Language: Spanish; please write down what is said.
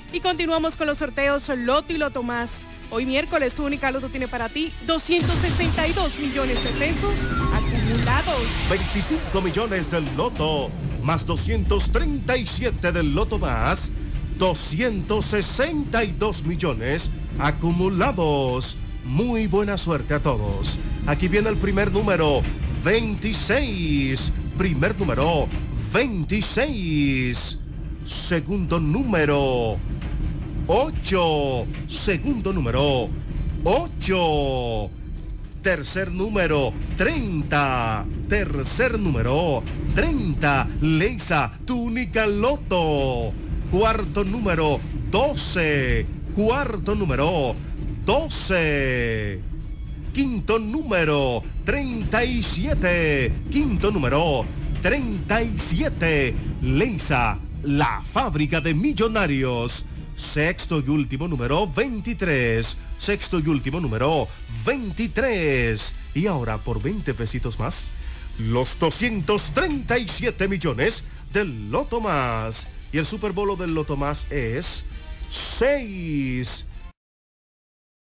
Y continuamos con los sorteos Loto y Loto Más. Hoy miércoles tu única Loto tiene para ti 262 millones de pesos acumulados. 25 millones del Loto, más 237 del Loto Más, 262 millones acumulados. Muy buena suerte a todos. Aquí viene el primer número, 26. Primer número, 26. Segundo número, 8. Segundo número, 8. Tercer número, 30. Tercer número, 30. Leisa, tu única Loto. Cuarto número, 12. Cuarto número, 12. Quinto número, 37. Quinto número, 37. Leisa, la fábrica de millonarios. Sexto y último número, 23. Sexto y último número, 23. Y ahora, por 20 pesitos más, los 237 millones del Loto Más. Y el Superbolo del Loto Más es 6.